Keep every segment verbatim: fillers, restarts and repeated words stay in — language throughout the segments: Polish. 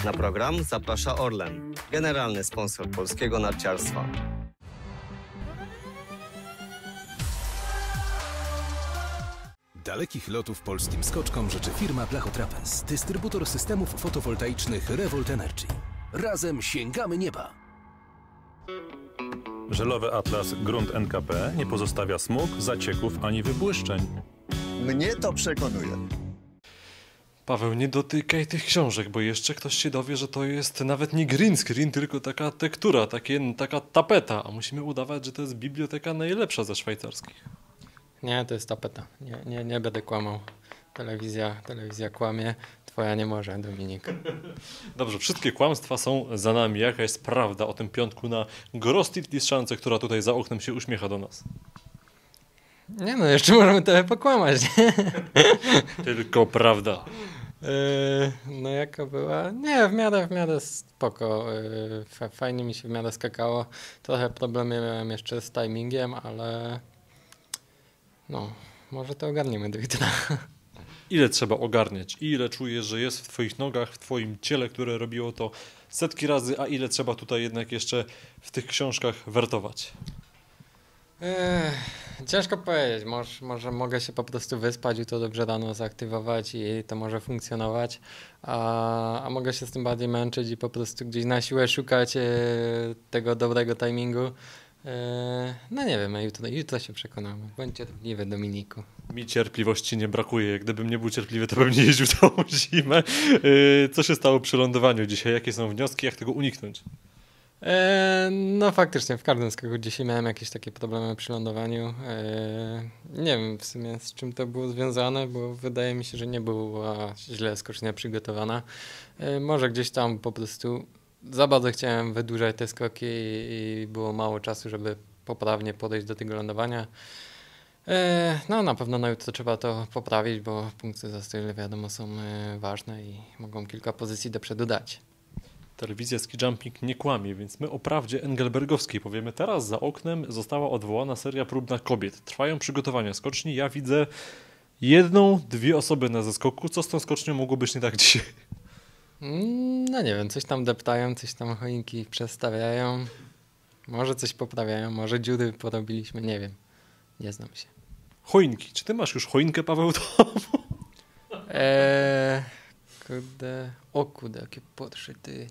Na program zaprasza Orlen, generalny sponsor polskiego narciarstwa. Dalekich lotów polskim skoczkom życzy firma Blachotrapez, dystrybutor systemów fotowoltaicznych Revolt Energy. Razem sięgamy nieba! Żelowy atlas Grunt N K P nie pozostawia smug, zacieków ani wybłyszczeń. Mnie to przekonuje. Paweł, nie dotykaj tych książek, bo jeszcze ktoś się dowie, że to jest nawet nie green screen, tylko taka tektura, takie, taka tapeta, a musimy udawać, że to jest biblioteka najlepsza ze szwajcarskich. Nie, to jest tapeta. Nie, nie, nie będę kłamał. Telewizja, telewizja kłamie, twoja nie może, Dominik. Dobrze, wszystkie kłamstwa są za nami. Jaka jest prawda o tym piątku na Grostit Liszczance, która tutaj za oknem się uśmiecha do nas? Nie no, jeszcze możemy trochę pokłamać. Tylko prawda. Yy, no jaka była? Nie, w miarę, w miarę spoko. Yy, fajnie mi się w miarę skakało. Trochę problemy miałem jeszcze z timingiem, ale no, może to ogarniemy do jutra. Ile trzeba ogarniać? Ile czujesz, że jest w twoich nogach, w twoim ciele, które robiło to setki razy, a ile trzeba tutaj jednak jeszcze w tych książkach wertować? Ech, ciężko powiedzieć. Może, może mogę się po prostu wyspać i to dobrze rano zaaktywować i to może funkcjonować, a, a mogę się z tym bardziej męczyć i po prostu gdzieś na siłę szukać e, tego dobrego timingu. E, no nie wiem, jutro, jutro się przekonamy. Bądź cierpliwy, Dominiku. Mi cierpliwości nie brakuje. Gdybym nie był cierpliwy, to bym nie jeździł całą zimę. Yy, co się stało przy lądowaniu dzisiaj? Jakie są wnioski? Jak tego uniknąć? E, no faktycznie, w każdym skoku dzisiaj miałem jakieś takie problemy przy lądowaniu. E, nie wiem w sumie z czym to było związane, bo wydaje mi się, że nie była źle skocznia przygotowana. E, może gdzieś tam po prostu za bardzo chciałem wydłużać te skoki i, i było mało czasu, żeby poprawnie podejść do tego lądowania. E, no na pewno na jutro trzeba to poprawić, bo punkty za styl wiadomo są e, ważne i mogą kilka pozycji do przodu dać. Telewizja Ski Jumping nie kłamie, więc my o prawdzie engelbergowskiej powiemy. Teraz za oknem została odwołana seria próbna kobiet. Trwają przygotowania skoczni. Ja widzę jedną, dwie osoby na zeskoku. Co z tą skocznią mogło być nie tak dzisiaj? No nie wiem, coś tam deptają, coś tam choinki przestawiają. Może coś poprawiają, może dziury porobiliśmy, nie wiem. Nie znam się. Choinki. Czy ty masz już choinkę, Paweł, w domu? Eee, kurde, o kurde, jakie podszyty.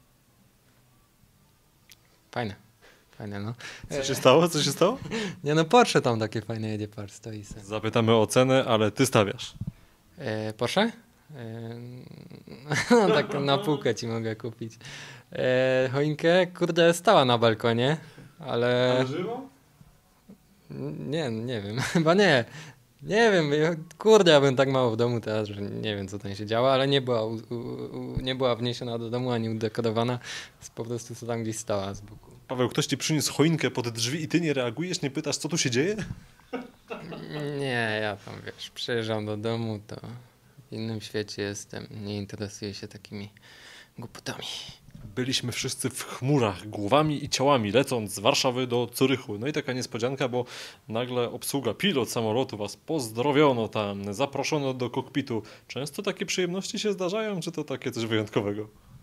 Fajne, fajne no. Co się stało? Co się stało? Nie no, Porsche tam takie fajne jedzie, par stoi se. Zapytamy o cenę, ale ty stawiasz. Eee, Porsche? Eee, no, tak na półkę ci mogę kupić. Eee, choinkę, kurde, stała na balkonie, ale... Ale żywo? Nie, nie wiem, chyba nie. Nie wiem, kurde, ja bym tak mało w domu teraz, że nie wiem, co tam się działo, ale nie była, u, u, nie była wniesiona do domu, ani udekorowana, po prostu co tam gdzieś stała z boku. Paweł, ktoś ci przyniósł choinkę pod drzwi i ty nie reagujesz, nie pytasz, co tu się dzieje? Nie, ja tam, wiesz, przyjeżdżam do domu, to w innym świecie jestem, nie interesuję się takimi głupotami. Byliśmy wszyscy w chmurach, głowami i ciałami, lecąc z Warszawy do Curychu. No i taka niespodzianka, bo nagle obsługa, pilot samolotu was pozdrowiono tam, zaproszono do kokpitu. Często takie przyjemności się zdarzają, czy to takie coś wyjątkowego?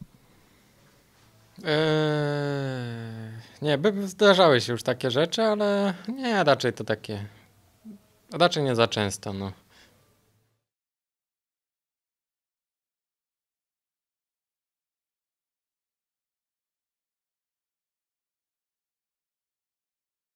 Eee, nie, by zdarzały się już takie rzeczy, ale nie, raczej to takie, raczej nie za często, no.